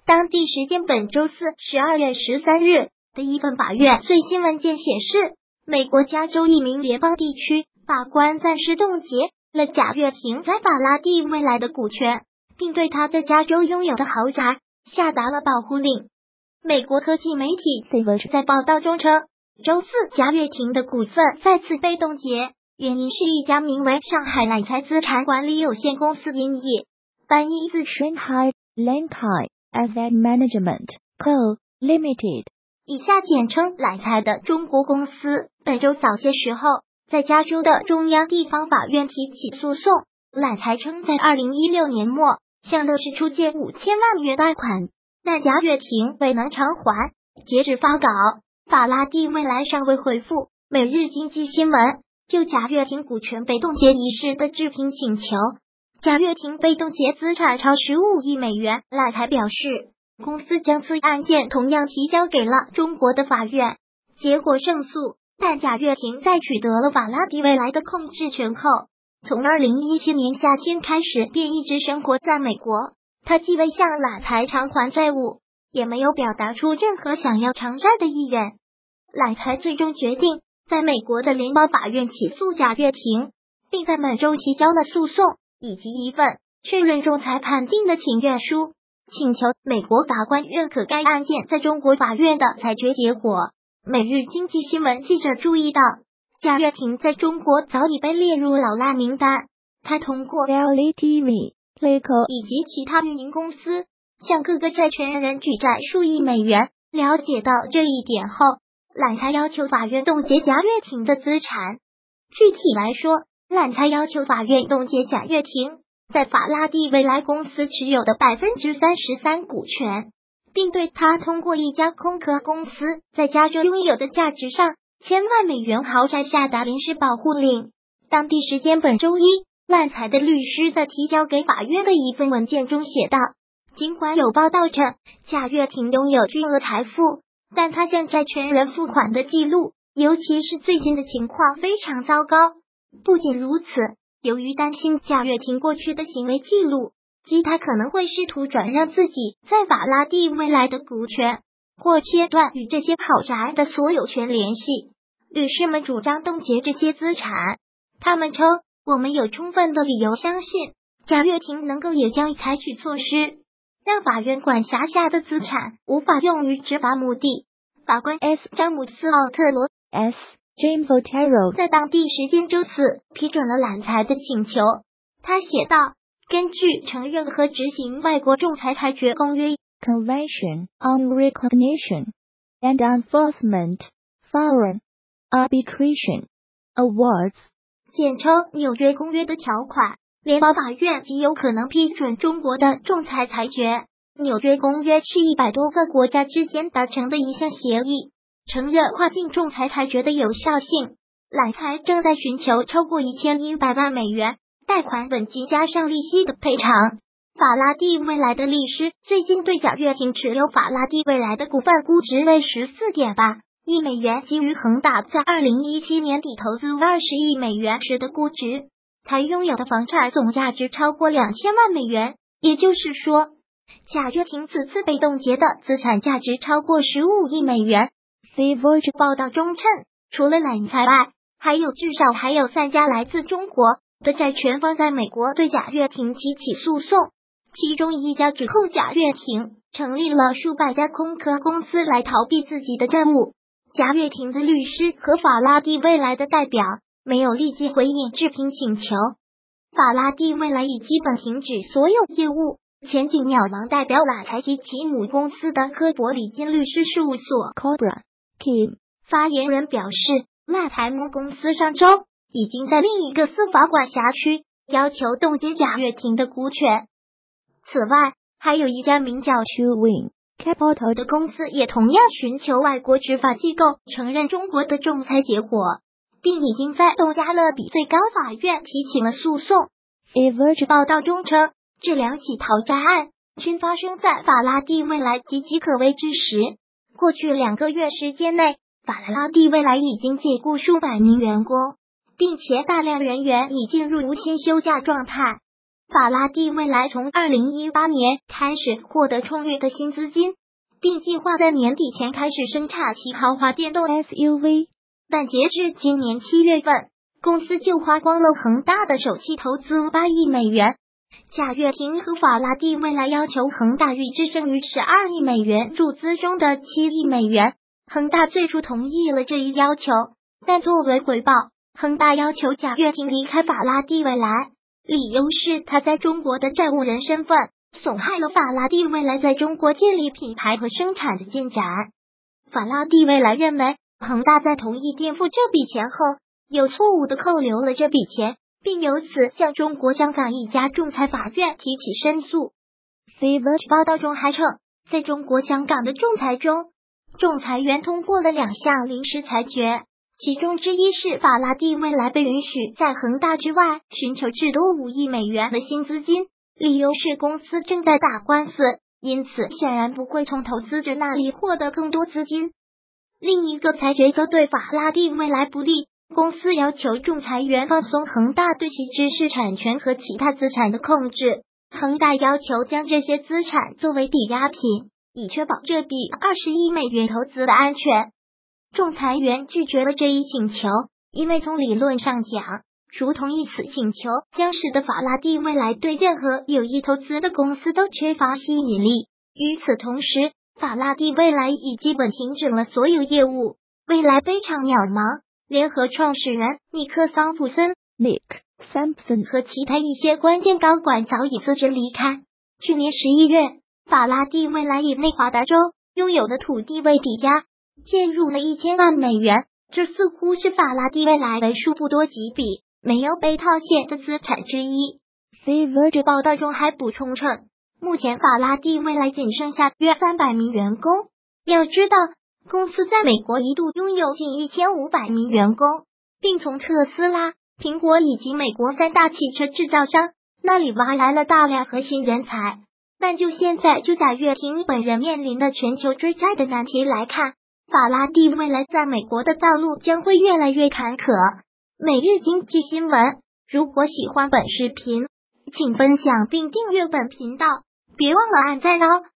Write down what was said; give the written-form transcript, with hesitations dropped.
当地时间本周四12月13日的一份法院最新文件显示，美国加州一名联邦地区法官暂时冻结了贾跃亭在法拉第未来的股权，并对他在加州拥有的豪宅下达了保护令。美国科技媒体 The Verge 在报道中称，周四贾跃亭的股份再次被冻结，原因是一家名为上海揽才资产管理有限公司营业，翻译自 Shanghai Lankai Asset Management Co. Limited， 以下简称揽才的中国公司，本周早些时候在加州的中央地方法院提起诉讼。揽才称在2016年末向乐视出借5000万元贷款，但贾跃亭未能偿还。截止发稿，法拉第未来尚未回复每日经济新闻就贾跃亭股权被冻结一事的置评请求。贾跃亭被冻结资产超15亿美元，揽才表示，公司将此案件同样提交给了中国的法院，结果胜诉。但贾跃亭在取得了法拉第未来的控制权后，从2017年夏天开始便一直生活在美国。他既未向揽才偿还债务，也没有表达出任何想要偿债的意愿。揽才最终决定在美国的联邦法院起诉贾跃亭，并在本周提交了诉讼以及一份确认仲裁判定的请愿书，请求美国法官认可该案件在中国法院的裁决结果。每日经济新闻记者注意到，贾跃亭在中国早已被列入老赖名单。他通过 LTV、Leico 以及其他运营公司向各个债权人举债数亿美元。了解到这一点后，揽才要求法院冻结贾跃亭的资产。具体来说，揽才要求法院冻结贾跃亭在法拉第未来公司持有的 33% 股权，并对他通过一家空壳公司在加州拥有的价值上千万美元豪宅下达临时保护令。当地时间本周一，揽才的律师在提交给法院的一份文件中写道，尽管有报道称贾跃亭拥有巨额财富，但他向债权人付款的记录，尤其是最近的情况非常糟糕。不仅如此，由于担心贾跃亭过去的行为记录，即他可能会试图转让自己在法拉第未来的股权，或切断与这些豪宅的所有权联系，律师们主张冻结这些资产。他们称，我们有充分的理由相信贾跃亭能够也将采取措施，让法院管辖下的资产无法用于执法目的。法官 S. 詹姆斯·奥特罗 S. James Otero 在当地时间周四批准了揽才的请求。他写道，根据承认和执行外国仲裁裁决公约 Convention on Recognition and Enforcement Foreign Arbitration Awards， 简称纽约公约的条款，联邦法院极有可能批准中国的仲裁裁决。纽约公约是100多个国家之间达成的一项协议，承认跨境仲裁裁决的有效性。揽才正在寻求超过1100万美元贷款本金加上利息的赔偿。法拉第未来的律师最近对贾跃亭持有法拉第未来的股份估值为 14.8亿美元，基于恒大在2017年底投资20亿美元时的估值。他拥有的房产总价值超过2000万美元，也就是说，贾跃亭此次被冻结的资产价值超过15亿美元。The Verge 报道中称，除了揽才外，至少还有3家来自中国的债权方在美国对贾跃亭提起诉讼，其中一家指控贾跃亭成立了数百家空壳公司来逃避自己的债务。贾跃亭的律师和法拉第未来的代表没有立即回应置评请求。法拉第未来已基本停止所有业务。前景渺茫代表揽才及其母公司的科伯里金律师事务所 Cobra Kim 发言人表示，揽才母公司上周已经在另一个司法管辖区要求冻结贾跃亭的股权。此外，还有一家名叫 Chewing Capital 的公司也同样寻求外国执法机构承认中国的仲裁结果，并已经在东加勒比最高法院提起了诉讼。The Verge 报道中称，这2起逃债案均发生在法拉第未来岌岌可危之时。过去2个月时间内，法拉第未来已经解雇数百名员工，并且大量人员已进入无薪休假状态。 法拉第未来从2018年开始获得充裕的新资金，并计划在年底前开始生产其豪华电动 SUV， 但截至今年7月份，公司就花光了恒大的首期投资8亿美元。贾跃亭和法拉第未来要求恒大预支剩余12亿美元注资中的7亿美元，恒大最初同意了这一要求，但作为回报，恒大要求贾跃亭离开法拉第未来，理由是他在中国的债务人身份损害了法拉第未来在中国建立品牌和生产的进展。法拉第未来认为，恒大在同意垫付这笔钱后，有错误的扣留了这笔钱，并由此向中国香港一家仲裁法院提起申诉。Verge 报道中还称，在中国香港的仲裁中，仲裁员通过了2项临时裁决，其中之一是法拉第未来被允许在恒大之外寻求至多5亿美元的新资金，理由是公司正在打官司，因此显然不会从投资者那里获得更多资金。另一个裁决则对法拉第未来不利，公司要求仲裁员放松恒大对其知识产权和其他资产的控制，恒大要求将这些资产作为抵押品，以确保这笔20亿美元投资的安全。仲裁员拒绝了这一请求，因为从理论上讲，如同意此请求将使得法拉第未来对任何有意投资的公司都缺乏吸引力。与此同时，法拉第未来已基本停止了所有业务，未来非常渺茫。联合创始人尼克桑普森 Nick Sampson 和其他一些关键高管早已辞职离开。去年11月，法拉第未来以内华达州拥有的土地为抵押，借入了1000万美元，这似乎是法拉第未来为数不多几笔没有被套现的资产之一。Verge 报道中还补充称，目前法拉第未来仅剩下约300名员工。要知道，公司在美国一度拥有近1500名员工，并从特斯拉、苹果以及美国3大汽车制造商那里挖来了大量核心人才。但就现在贾跃亭本人面临的全球追债的难题来看，法拉第未来在美国的道路将会越来越坎坷。每日经济新闻，如果喜欢本视频，请分享并订阅本频道，别忘了按赞哦。